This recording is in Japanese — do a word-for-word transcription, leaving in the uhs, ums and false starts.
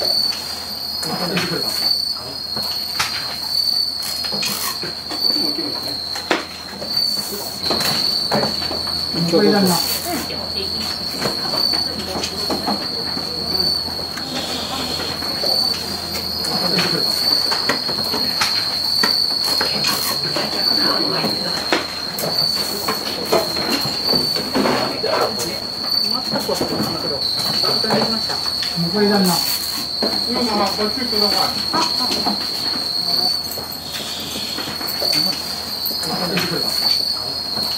これだな。これだな。 今まあこっちください。 あ、あ。